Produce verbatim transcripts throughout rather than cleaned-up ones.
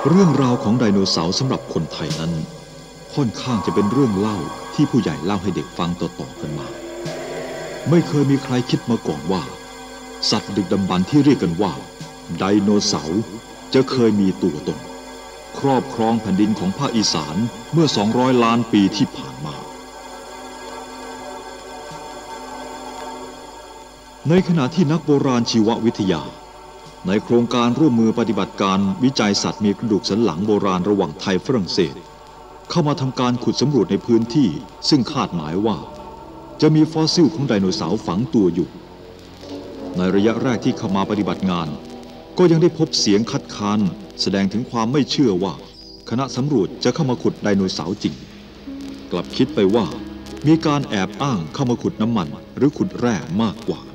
เรื่องราวของไดโนเสาร์สำหรับคนไทยนั้นค่อนข้างจะเป็นเรื่องเล่าที่ผู้ใหญ่เล่าให้เด็กฟังต่อๆกันมาไม่เคยมีใครคิดมาก่อนว่าสัตว์ดึกดำบรรพ์ที่เรียกกันว่าไดโนเสาร์จะเคยมีตัวตนครอบครองแผ่นดินของภาคอีสานเมื่อสองร้อยล้านปีที่ผ่านมาในขณะที่นักโบราณชีววิทยาในโครงการร่วมมือปฏิบัติการวิจัยสัตว์มีกระดูกสันหลังโบราณระหว่างไทยฝรั่งเศสเข้ามาทำการขุดสำรวจในพื้นที่ซึ่งคาดหมายว่าจะมีฟอสซิลของไดโนเสาร์ฝังตัวอยู่ในระยะแรกที่เข้ามาปฏิบัติงานก็ยังได้พบเสียงคัดค้านแสดงถึงความไม่เชื่อว่าคณะสำรวจจะเข้ามาขุดไดโนเสาร์จริงกลับคิดไปว่ามีการแอบอ้างเข้ามาขุดน้ำมันหรือขุดแร่มากกว่า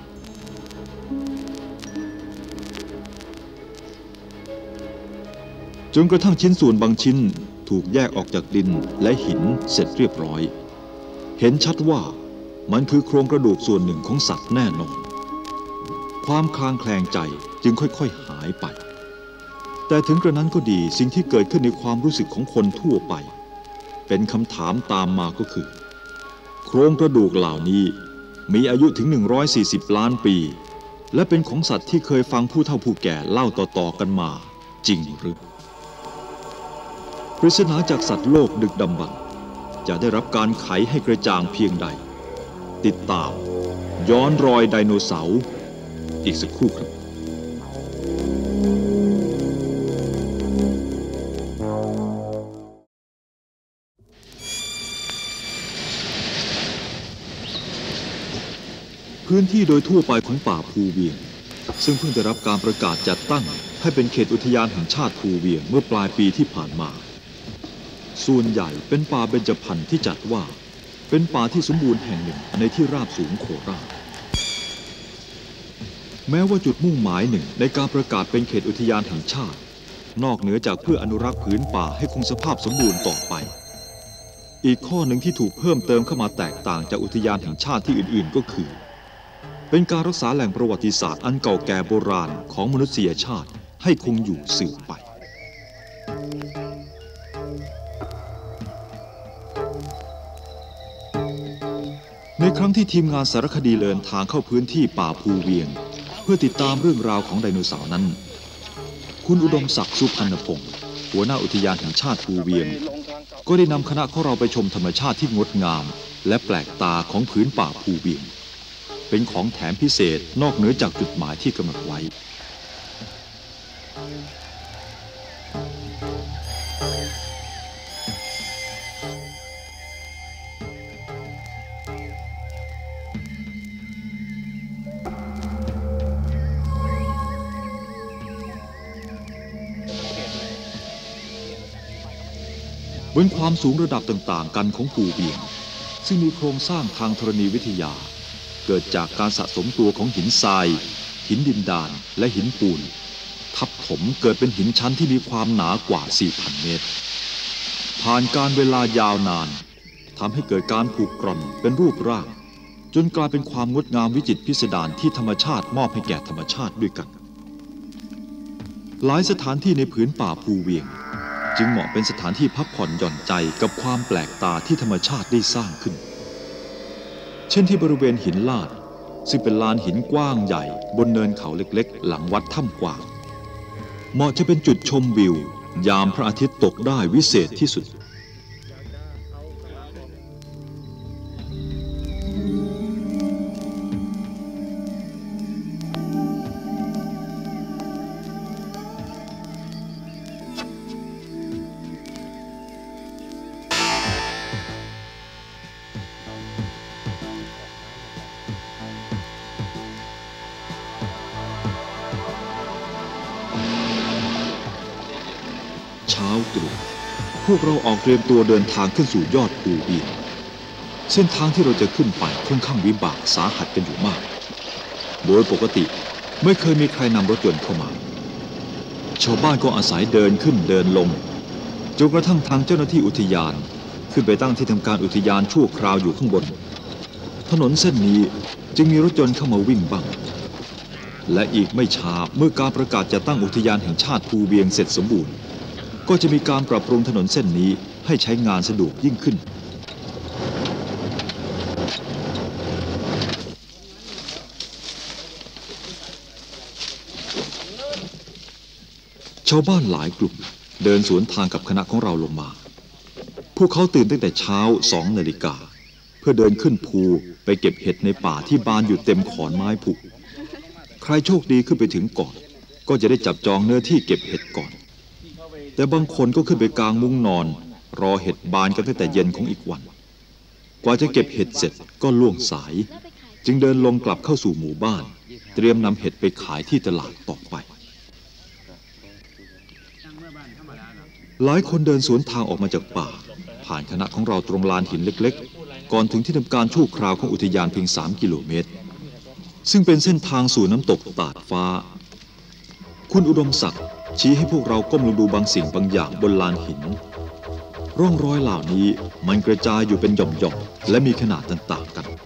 จนกระทั่งชิ้นส่วนบางชิ้นถูกแยกออกจากดินและหินเสร็จเรียบร้อยเห็นชัดว่ามันคือโครงกระดูกส่วนหนึ่งของสัตว์แน่นอนความคลางแคลงใจจึงค่อยๆหายไปแต่ถึงกระนั้นก็ดีสิ่งที่เกิดขึ้นในความรู้สึกของคนทั่วไปเป็นคำถามตามมาก็คือโครงกระดูกเหล่านี้มีอายุถึงหนึ่งร้อยสี่สิบล้านปีและเป็นของสัตว์ที่เคยฟังผู้เฒ่าผู้แก่เล่าต่อๆกันมาจริงหรือปริศนาจากสัตว์โลกดึกดำบรรพ์จะได้รับการไขให้กระจ่างเพียงใดติดตามย้อนรอยไดโนเสาร์อีกสักครู่ครับพื้นที่โดยทั่วไปของป่าภูเวียงซึ่งเพิ่งได้รับการประกาศจัดตั้งให้เป็นเขตอุทยานแห่งชาติภูเวียงเมื่อปลายปีที่ผ่านมาส่วนใหญ่เป็นป่าเบญจพรรณที่จัดว่าเป็นป่าที่สมบูรณ์แห่งหนึ่งในที่ราบสูงโคราชแม้ว่าจุดมุ่งหมายหนึ่งในการประกาศเป็นเขตอุทยานแห่งชาตินอกเหนือจากเพื่ออนุรักษ์ผืนป่าให้คงสภาพสมบูรณ์ต่อไปอีกข้อหนึ่งที่ถูกเพิ่มเติมเข้ามาแตกต่างจากอุทยานแห่งชาติที่อื่นๆก็คือเป็นการรักษาแหล่งประวัติศาสตร์อันเก่าแก่โบราณของมนุษยชาติให้คงอยู่สืบไปในครั้งที่ทีมงานสารคดีเดินทางเข้าพื้นที่ป่าภูเวียงเพื่อติดตามเรื่องราวของไดโนเสาร์นั้นคุณอุดมศักดิ์สุพรรณพงศ์หัวหน้าอุทยานแห่งชาติภูเวียงก็ได้นำคณะของเราไปชมธรรมชาติที่งดงามและแปลกตาของผืนป่าภูเวียงเป็นของแถมพิเศษนอกเหนือจากจุดหมายที่กำหนดไว้บนความสูงระดับต่างๆกันของภูเวียงซึ่งมีโครงสร้างทางธรณีวิทยาเกิดจากการสะสมตัวของหินทรายหินดินดานและหินปูนทับถมเกิดเป็นหินชั้นที่มีความหนากว่า สี่พัน เมตรผ่านการเวลายาวนานทำให้เกิดการผุกร่อนเป็นรูปร่างจนกลายเป็นความงดงามวิจิตรพิสดารที่ธรรมชาติมอบให้แก่ธรรมชาติด้วยกันหลายสถานที่ในผืนป่าภูเวียงจึงเหมาะเป็นสถานที่พักผ่อนหย่อนใจกับความแปลกตาที่ธรรมชาติได้สร้างขึ้นเช่นที่บริเวณหินลาดซึ่งเป็นลานหินกว้างใหญ่บนเนินเขาเล็กๆหลังวัดถ้ำกวางเหมาะจะเป็นจุดชมวิวยามพระอาทิตย์ตกได้วิเศษที่สุดเช้าตรู่พวกเราออกเตรียมตัวเดินทางขึ้นสู่ยอดภูเวียงเส้นทางที่เราจะขึ้นไปค่อนข้างวิบากสาหัสกันอยู่มากโดยปกติไม่เคยมีใครนำรถยนต์เข้ามาชาวบ้านก็อาศัยเดินขึ้นเดินลงจนกระทั่งทางเจ้าหน้าที่อุทยานขึ้นไปตั้งที่ทำการอุทยานชั่วคราวอยู่ข้างบนถนนเส้นนี้จึงมีรถยนต์เข้ามาวิ่งบ้างและอีกไม่ช้าเมื่อการประกาศจะตั้งอุทยานแห่งชาติภูเวียงเสร็จสมบูรณ์ก็จะมีการปรับปรุงถนนเส้นนี้ให้ใช้งานสะดวกยิ่งขึ้นชาวบ้านหลายกลุ่มเดินสวนทางกับคณะของเราลงมาพวกเขาตื่นตั้งแต่เช้าสองนาฬิกาเพื่อเดินขึ้นภูไปเก็บเห็ดในป่าที่บานอยู่เต็มขอนไม้ผุใครโชคดีขึ้นไปถึงก่อนก็จะได้จับจองเนื้อที่เก็บเห็ดก่อนแต่บางคนก็ขึ้นไปกางมุ้งนอนรอเห็ดบานกันตั้งแต่เย็นของอีกวันกว่าจะเก็บเห็ดเสร็จก็ล่วงสายจึงเดินลงกลับเข้าสู่หมู่บ้านเตรียมนำเห็ดไปขายที่ตลาดต่อไปหลายคนเดินสวนทางออกมาจากป่าผ่านคณะของเราตรงลานหินเล็กๆก่อนถึงที่ทำการชั่วคราวของอุทยานเพียงสามกิโลเมตรซึ่งเป็นเส้นทางสู่น้ำตกตาดฟ้าคุณอุดมศักดิ์ชี้ให้พวกเราก้มลงดูบางสิ่งบางอย่างบนลานหินร่องรอยเหล่านี้มันกระจายอยู่เป็นหย่อมๆและมีขนาดต่างๆกัน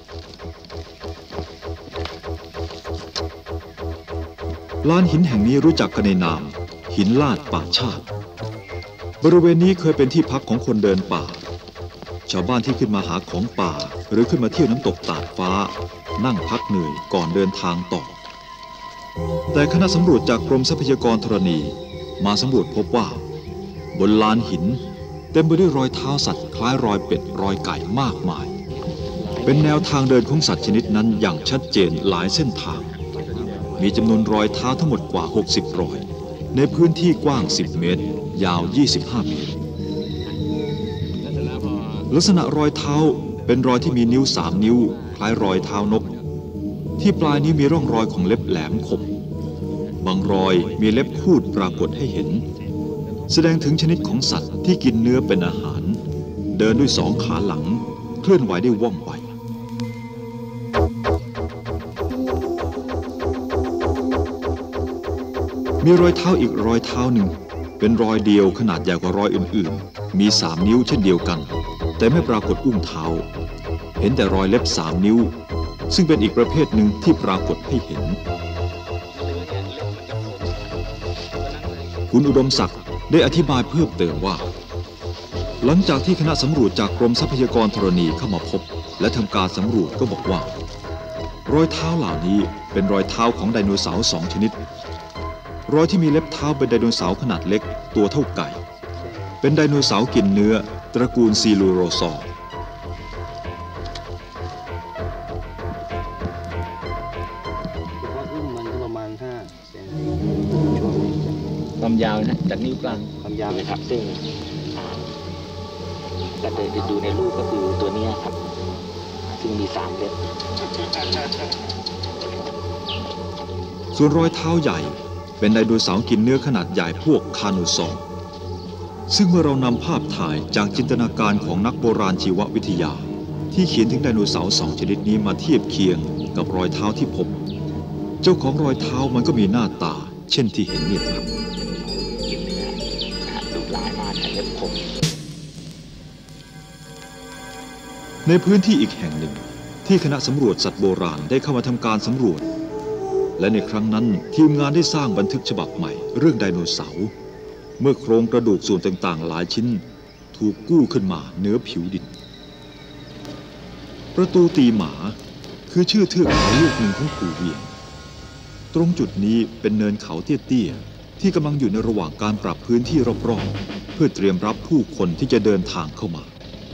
ลานหินแห่งนี้รู้จักกันในนามหินลาดป่าชาติบริเวณนี้เคยเป็นที่พักของคนเดินป่าชาวบ้านที่ขึ้นมาหาของป่าหรือขึ้นมาเที่ยวน้ำตกตาดฟ้านั่งพักเหนื่อยก่อนเดินทางต่อแต่คณะสำรวจจากกรมทรัพยากรธรณีมาสำรวจพบว่าบนลานหินเต็มไปด้วยรอยเท้าสัตว์คล้ายรอยเป็ดรอยไก่มากมายเป็นแนวทางเดินของสัตว์ชนิดนั้นอย่างชัดเจนหลายเส้นทางมีจำนวนรอยเท้าทั้งหมดกว่าหกสิบรอยในพื้นที่กว้างสิบเมตรยาวยี่สิบห้าเมตรลักษณะรอยเท้าเป็นรอยที่มีนิ้วสามนิ้วคล้ายรอยเท้านกที่ปลายนิ้วมีร่องรอยของเล็บแหลมคมบางรอยมีเล็บคูดปรากฏให้เห็นแสดงถึงชนิดของสัตว์ที่กินเนื้อเป็นอาหารเดินด้วยสองขาหลังเคลื่อนไหวได้ว่องไวมีรอยเท้าอีกรอยเท้าหนึ่งเป็นรอยเดียวขนาดใหญ่กว่ารอยอื่นๆมีสามนิ้วเช่นเดียวกันแต่ไม่ปรากฏอุ้งเท้าเห็นแต่รอยเล็บสามนิ้วซึ่งเป็นอีกประเภทหนึ่งที่ปรากฏให้เห็นคุณอุดมศักดิ์ได้อธิบายเพิ่มเติมว่าหลังจากที่คณะสำรวจจากกรมทรัพยากรธรณีเข้ามาพบและทำการสำรวจก็บอกว่ารอยเท้าเหล่านี้เป็นรอยเท้าของไดโนเสาร์สองชนิดรอยที่มีเล็บเท้าเป็นไดโนเสาร์ขนาดเล็กตัวเท่าไก่เป็นไดโนเสาร์กินเนื้อตระกูลซีลูโรซอร์ความยาวนะจากนิ้วกลางความยาวเลยครับซึ่งแต่เดินดูในรูปก็คือตัวนี้ครับซึ่งมีสามเล็บส่วนรอยเท้าใหญ่เป็นไดโนเสาร์กินเนื้อขนาดใหญ่พวกคานูซอร์ซึ่งเมื่อเรานำภาพถ่ายจากจินตนาการของนักโบราณชีววิทยาที่เขียนถึงไดโนเสาร์สองชนิดนี้มาเทียบเคียงกับรอยเท้าที่พบเจ้าของรอยเท้ามันก็มีหน้าตาเช่นที่เห็นนี่ครับในพื้นที่อีกแห่งหนึ่งที่คณะสำรวจสัตว์โบราณได้เข้ามาทำการสำรวจและในครั้งนั้นทีมงานได้สร้างบันทึกฉบับใหม่เรื่องไดโนเสาร์เมื่อโครงกระดูกส่วนต่างๆหลายชิ้นถูกกู้ขึ้นมาเหนือผิวดินประตูตีหมาคือชื่อเทือกเขาลูกหนึ่งของภูเวียงตรงจุดนี้เป็นเนินเขาเตี้ยๆที่กำลังอยู่ในระหว่างการปรับพื้นที่รอบๆเพื่อเตรียมรับผู้คนที่จะเดินทางเข้ามา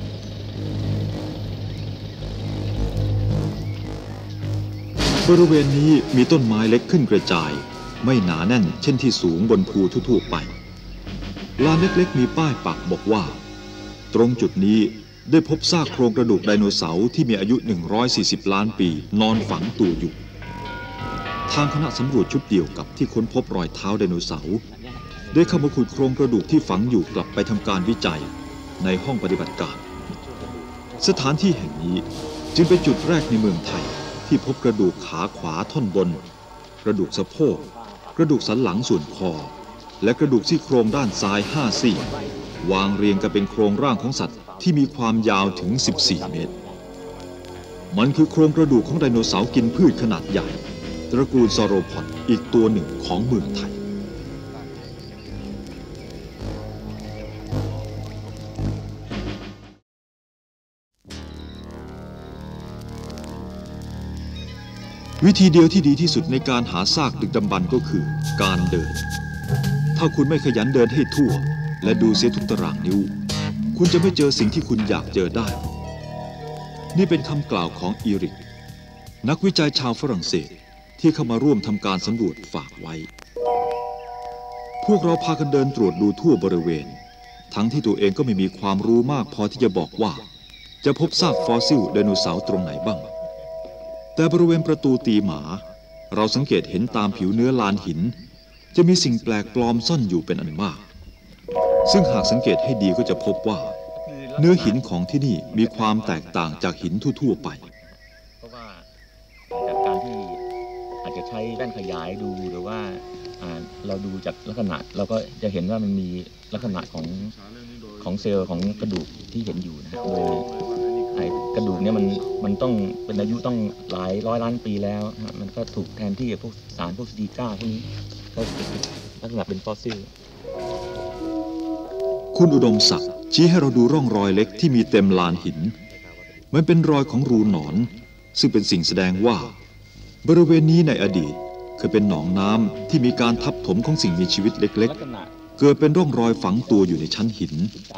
บริเวณนี้มีต้นไม้เล็กขึ้นกระจายไม่หนาแน่นเช่นที่สูงบนภูทั่วๆไปลานเล็กๆมีป้ายปักบอกว่าตรงจุดนี้ได้พบซากโครงกระดูกไดโนเสาร์ที่มีอายุหนึ่งร้อยสี่สิบล้านปีนอนฝังตัวอยู่ทางคณะสำรวจชุดเดียวกับที่ค้นพบรอยเท้าไดโนเสาร์ได้เข้ามาขุดโครงกระดูกที่ฝังอยู่กลับไปทำการวิจัยในห้องปฏิบัติการสถานที่แห่งนี้จึงเป็นจุดแรกในเมืองไทยที่พบกระดูกขาขวาท่อนบนกระดูกสะโพกกระดูกสันหลังส่วนคอและกระดูกซี่โครงด้านซ้ายห้าซี่วางเรียงกันเป็นโครงร่างของสัตว์ที่มีความยาวถึงสิบสี่เมตรมันคือโครงกระดูกของไดโนเสาร์กินพืชขนาดใหญ่ตระกูลซอโรพอดอีกตัวหนึ่งของเมืองไทยวิธีเดียวที่ดีที่สุดในการหาซากดึกดำบรรพ์ก็คือการเดินถ้าคุณไม่ขยันเดินให้ทั่วและดูเสียทุกตารางนิ้วคุณจะไม่เจอสิ่งที่คุณอยากเจอได้นี่เป็นคำกล่าวของอีริกนักวิจัยชาวฝรั่งเศสที่เข้ามาร่วมทำการสำรวจฝากไว้พวกเราพากันเดินตรวจดูทั่วบริเวณทั้งที่ตัวเองก็ไม่มีความรู้มากพอที่จะบอกว่าจะพบซากฟอสซิลไดโนเสาร์ตรงไหนบ้างแต่บริเวณประตูตีหมาเราสังเกตเห็นตามผิวเนื้อลานหินจะมีสิ่งแปลกปลอมซ่อนอยู่เป็นอันมากซึ่งหากสังเกตให้ดีก็จะพบว่าเนื้อหินของที่นี่มีความแตกต่างจากหินทั่วๆไปเพราะว่าจากการที่อาจจะใช้แว่นขยายดูหรือว่าเราดูจากลักษณะเราก็จะเห็นว่ามันมีลักษณะของของเซลล์ของกระดูกที่เห็นอยู่นะโดยไอ้กระดูกเนี่ยมันมันต้องเป็นอายุต้องหลายร้อยล้านปีแล้วนะมันก็ถูกแทนที่กับพวกสารพวกซิลิก้าพวกนี้ก็ลักษณะเป็นฟอสซิลคุณอุดมศักดิ์ชี้ให้เราดูร่องรอยเล็กที่มีเต็มลานหินมันเป็นรอยของรูหนอนซึ่งเป็นสิ่งแสดงว่าบริเวณนี้ในอดีตเคยเป็นหนองน้ำที่มีการทับถมของสิ่งมีชีวิตเล็กๆเกิดเป็นร่องรอยฝังตัวอยู่ในชั้นหิน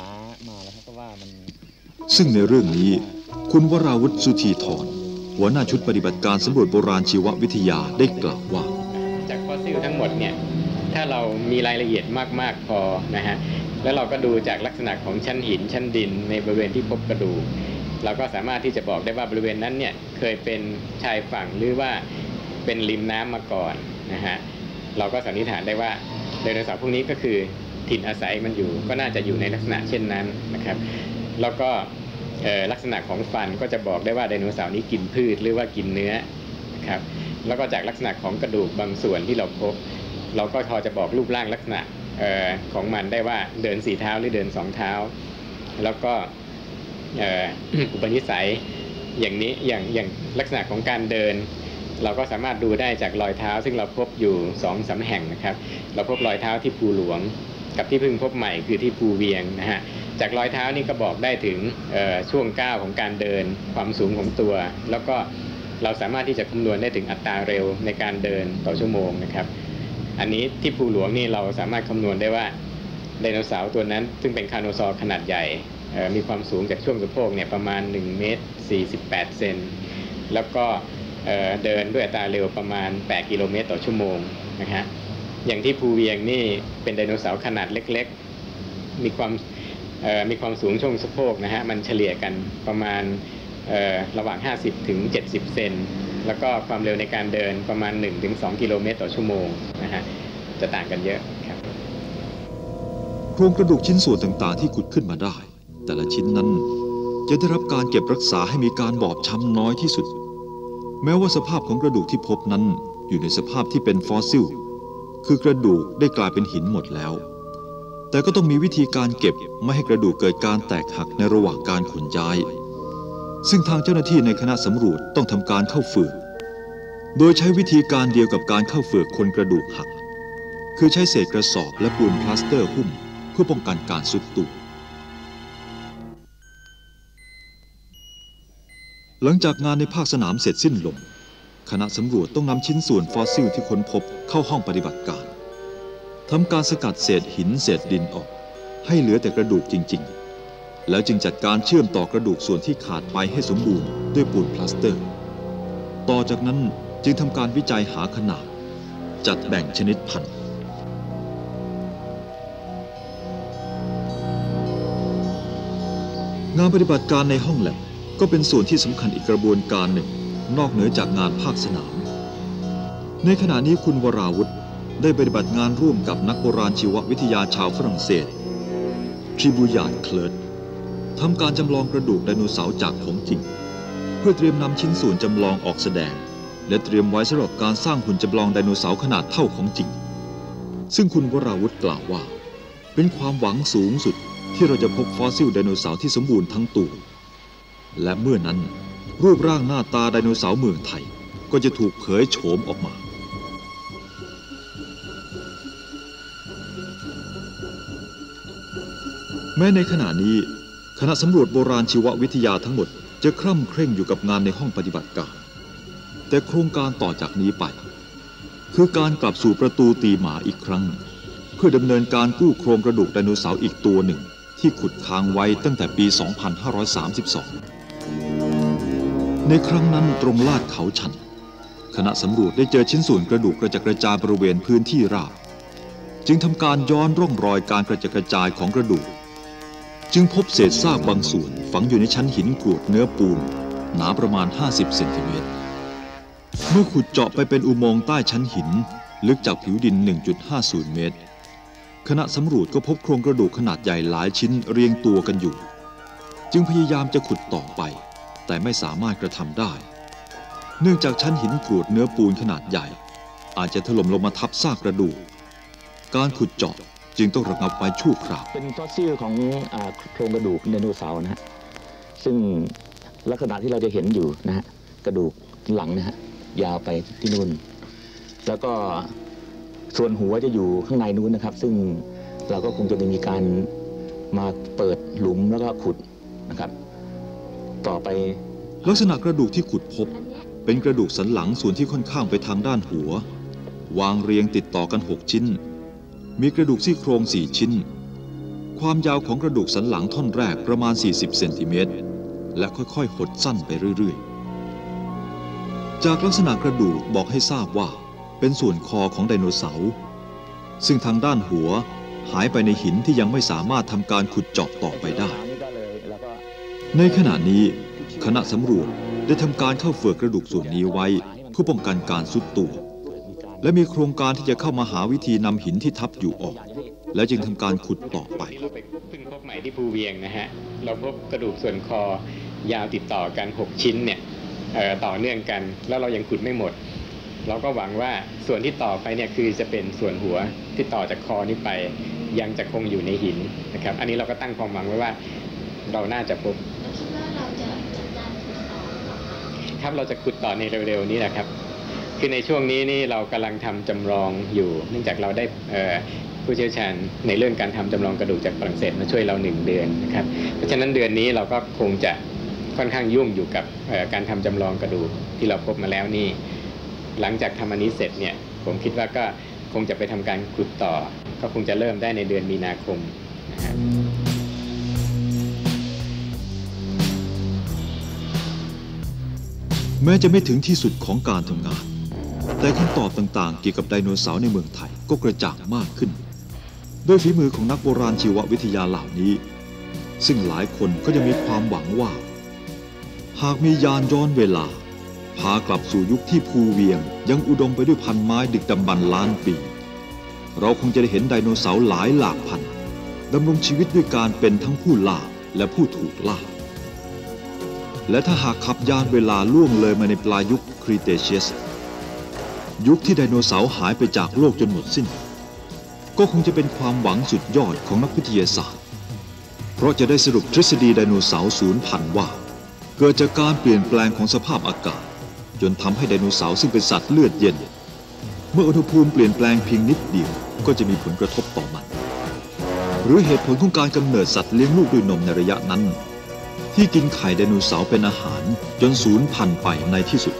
ซึ่งในเรื่องนี้คุณวราวุฒิสุธีธรหัวหน้าชุดปฏิบัติการสำรวจโบราณชีววิทยาได้กล่าวว่าจากฟอสซิลทั้งหมดเนี่ยถ้าเรามีรายละเอียดมากๆพอนะฮะแล้วเราก็ดูจากลักษณะของชั้นหินชั้นดินในบริเวณที่พบกระดูกเราก็สามารถที่จะบอกได้ว่าบริเวณนั้นเนี่ยเคยเป็นชายฝั่งหรือว่าเป็นริมน้ำมาก่อนนะฮะเราก็สันนิษฐานได้ว่าไดโนเสาร์พวกนี้ก็คือถิ่นอาศัยมันอยู่ก็น่าจะอยู่ในลักษณะเช่นนั้นนะครับแล้วก็ลักษณะของฟันก็จะบอกได้ว่าไดโนเสาร์นี้กินพืชหรือว่ากินเนื้อนะครับแล้วก็จากลักษณะของกระดูกบางส่วนที่เราพบเราก็พอจะบอกรูปร่างลักษณะของมันได้ว่าเดินสี่เท้าหรือเดินสองเท้าแล้วก็อุปนิสัยอย่างนี้อย่างอย่างลักษณะของการเดินเราก็สามารถดูได้จากรอยเท้าซึ่งเราพบอยู่สองสามแห่งนะครับเราพบรอยเท้าที่ภูหลวงกับที่เพิ่งพบใหม่คือที่ภูเวียงนะฮะจากรอยเท้านี่ก็บอกได้ถึงช่วงก้าวของการเดินความสูงของตัวแล้วก็เราสามารถที่จะคำนวณได้ถึงอัตราเร็วในการเดินต่อชั่วโมงนะครับอันนี้ที่ภูหลวงนี่เราสามารถคำนวณได้ว่าไดโนเสาร์ตัวนั้นซึ่งเป็นคาโนซอร์ขนาดใหญ่มีความสูงจากช่วงสะโพกเนี่ยประมาณหนึ่งเมตรสี่สิบแปดเซนแล้วก็เดินด้วยอัตราเร็วประมาณแปดกิโลเมตรต่อชั่วโมงนะฮะอย่างที่ภูเวียงนี่เป็นไดโนเสาร์ขนาดเล็กๆมีความมีความสูงช่วงสะโพกนะฮะมันเฉลี่ยกันประมาณระหว่างห้าสิบถึงเจ็ดสิบเซนแล้วก็ความเร็วในการเดินประมาณ หนึ่งถึงสอง กิโลเมตรต่อชั่วโมงนะฮะจะต่างกันเยอะครับโครงกระดูกชิ้นส่วนต่างๆที่ขุดขึ้นมาได้แต่ละชิ้นนั้นจะได้รับการเก็บรักษาให้มีการบอบช้ำน้อยที่สุดแม้ว่าสภาพของกระดูกที่พบนั้นอยู่ในสภาพที่เป็นฟอสซิลคือกระดูกได้กลายเป็นหินหมดแล้วแต่ก็ต้องมีวิธีการเก็บไม่ให้กระดูกเกิดการแตกหักในระหว่างการขนย้ายซึ่งทางเจ้าหน้าที่ในคณะสำรวจต้องทำการเข้าฝืกโดยใช้วิธีการเดียวกับการเข้าฝืกคนกระดูกหักคือใช้เศษกระสอบและปูนพลาสเตอร์หุ้มเพื่อป้องกันการทรุดตัวหลังจากงานในภาคสนามเสร็จสิ้นลงคณะสำรวจต้องนำชิ้นส่วนฟอสซิลที่ค้นพบเข้าห้องปฏิบัติการทำการสกัดเศษหินเศษดินออกให้เหลือแต่กระดูกจริงๆแล้วจึงจัดการเชื่อมต่อกระดูกส่วนที่ขาดไปให้สมบูรณ์ด้วยปูนพลาสเตอร์ต่อจากนั้นจึงทำการวิจัยหาขนาดจัดแบ่งชนิดพันธุ์งานปฏิบัติการในห้องแลบก็เป็นส่วนที่สำคัญอีกกระบวนการหนึ่งนอกเหนือจากงานภาคสนามในขณะนี้คุณวราวุฒิได้ปฏิบัติงานร่วมกับนักโบราณชีววิทยาชาวฝรั่งเศสทริบูยาร์ดเคลิร์ตทำการจำลองกระดูกไดโนเสาร์จากของจริงเพื่อเตรียมนำชิ้นส่วนจำลองออกแสดงและเตรียมไว้สำหรับการสร้างหุ่นจำลองไดโนเสาร์ขนาดเท่าของจริงซึ่งคุณวราวุฒิกล่าวว่าเป็นความหวังสูงสุดที่เราจะพบฟอสซิลไดโนเสาร์ที่สมบูรณ์ทั้งตัวและเมื่อนั้นรูปร่างหน้าตาไดโนเสาร์เมืองไทยก็จะถูกเผยโฉมออกมาแม้ในขณะนี้คณะสำรวจโบราณชีววิทยาทั้งหมดจะคร่ำเคร่งอยู่กับงานในห้องปฏิบัติการแต่โครงการต่อจากนี้ไปคือการกลับสู่ประตูตีหมาอีกครั้งเพื่อดำเนินการกู้โครงกระดูกไดโนเสาร์อีกตัวหนึ่งที่ขุดค้างไว้ตั้งแต่ปี สองพันห้าร้อยสามสิบสอง ในครั้งนั้นตรงลาดเขาชันคณะสำรวจได้เจอชิ้นส่วนกระดูกกระจัดกระจายบริเวณพื้นที่ราบจึงทำการย้อนร่องรอยการกระจัดกระจายของกระดูกจึงพบเศษซากบางส่วนฝังอยู่ในชั้นหินกรวดเนื้อปูนหนาประมาณห้าสิบเซนติเมตรเมื่อขุดเจาะไปเป็นอุโมงค์ใต้ชั้นหินลึกจากผิวดิน หนึ่งจุดห้าศูนย์ เมตรคณะสำรวจก็พบโครงกระดูกขนาดใหญ่หลายชิ้นเรียงตัวกันอยู่จึงพยายามจะขุดต่อไปแต่ไม่สามารถกระทำได้เนื่องจากชั้นหินกรวดเนื้อปูนขนาดใหญ่อาจจะถล่มลงมาทับซากกระดูกการขุดเจาะจึงต้องระงับไว้ชั่วคราวเป็นฟอสซิลของโครงกระดูกไดโนเสาร์นะฮะซึ่งลักษณะที่เราจะเห็นอยู่นะฮะกระดูกหลังนะฮะยาวไปที่นู่นแล้วก็ส่วนหัวจะอยู่ข้างในนู้นนะครับซึ่งเราก็คงจะมีการมาเปิดหลุมแล้วก็ขุดนะครับต่อไปลักษณะกระดูกที่ขุดพบเป็นกระดูกสันหลังส่วนที่ค่อนข้างไปทางด้านหัววางเรียงติดต่อกันหกชิ้นมีกระดูกซี่โครงสี่ชิ้นความยาวของกระดูกสันหลังท่อนแรกประมาณสี่สิบเซนติเมตรและค่อยๆหดสั้นไปเรื่อยๆจากลักษณะกระดูกบอกให้ทราบว่าเป็นส่วนคอของไดโนเสาร์ซึ่งทางด้านหัวหายไปในหินที่ยังไม่สามารถทำการขุดเจาะต่อไปได้ในขณะนี้คณะสำรวจได้ทำการเข้าเฝือกกระดูกส่วนนี้ไว้เพื่อป้องกันการทรุดตัวและมีโครงการที่จะเข้ามาหาวิธีนำหินที่ทับอยู่ออกและจึงทำการขุดต่อไปเพิ่งพบใหม่ที่ภูเวียงนะฮะเราพบกระดูกส่วนคอยาวติดต่อกันหกชิ้นเนี่ยต่อเนื่องกันแล้วเรายังขุดไม่หมดเราก็หวังว่าส่วนที่ต่อไปเนี่ยคือจะเป็นส่วนหัวที่ต่อจากคอนี้ไปยังจะคงอยู่ในหินนะครับอันนี้เราก็ตั้งความหวังไว้ว่าเราน่าจะพบครับเราจะขุดต่อในเร็วๆนี้นะครับคือในช่วงนี้นี่เรากำลังทำจำลองอยู่เนื่องจากเราได้ผู้เชี่ยวชาญในเรื่องการทำจำลองกระดูกจากฝรั่งเศสมาช่วยเราหนึ่งเดือนนะครับเพราะฉะนั้นเดือนนี้เราก็คงจะค่อนข้างยุ่งอยู่กับการทำจำลองกระดูกที่เราพบมาแล้วนี่หลังจากทำอันนี้เสร็จเนี่ยผมคิดว่าก็คงจะไปทำการขุดต่อก็คงจะเริ่มได้ในเดือนมีนาคมนะฮะแม้จะไม่ถึงที่สุดของการทำงานแต่คำตอบต่างๆเกี่ยวกับไดโนเสาร์ในเมืองไทยก็กระจ่างมากขึ้นโดยฝีมือของนักโบราณชีววิทยาเหล่านี้ซึ่งหลายคนก็ยังมีความหวังว่าหากมียานย้อนเวลาพากลับสู่ยุคที่ภูเวียงยังอุดมไปด้วยพันไม้ดึกดำบรรพ์ล้านปีเราคงจะได้เห็นไดโนเสาร์หลายหลากพันดำรงชีวิตด้วยการเป็นทั้งผู้ล่าและผู้ถูกล่าและถ้าหากขับยานเวลาล่วงเลยมาในปลายยุคครีเทเชียสยุคที่ไดโนเสาร์หายไปจากโลกจนหมดสิ้นก็คงจะเป็นความหวังสุดยอดของนักวิทยาศาสตร์เพราะจะได้สรุปทฤษฎีไดโนเสาร์สูญพันธุ์ว่าเกิดจากการเปลี่ยนแปลงของสภาพอากาศจนทำให้ไดโนเสาร์ซึ่งเป็นสัตว์เลือดเย็นเมื่ออุณหภูมิเปลี่ยนแปลงเพียงนิดเดียวก็จะมีผลกระทบต่อมันหรือเหตุผลของการกำเนิดสัตว์เลี้ยงลูกด้วยนมในระยะนั้นที่กินไข่ไดโนเสาร์เป็นอาหารจนสูญพันธุ์ไปในที่สุด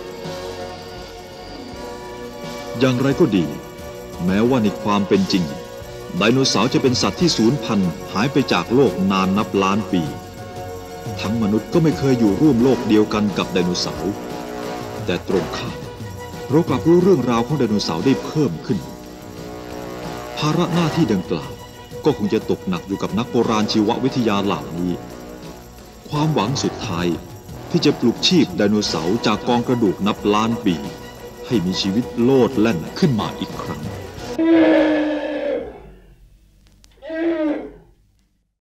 อย่างไรก็ดีแม้ว่าในความเป็นจริงไดโนเสาร์จะเป็นสัตว์ที่สูญพันธุ์หายไปจากโลกนานนับล้านปีทั้งมนุษย์ก็ไม่เคยอยู่ร่วมโลกเดียวกันกับไดโนเสาร์แต่ตรงข้ามเรากลับรู้เรื่องราวของไดโนเสาร์ได้เพิ่มขึ้นภาระหน้าที่ดังกล่าวก็คงจะตกหนักอยู่กับนักโบราณชีววิทยาเหล่านี้ความหวังสุดท้ายที่จะปลุกชีพไดโนเสาร์จากกองกระดูกนับล้านปีให้มีชีวิตโลดแล่นขึ้นมาอีกครั้ง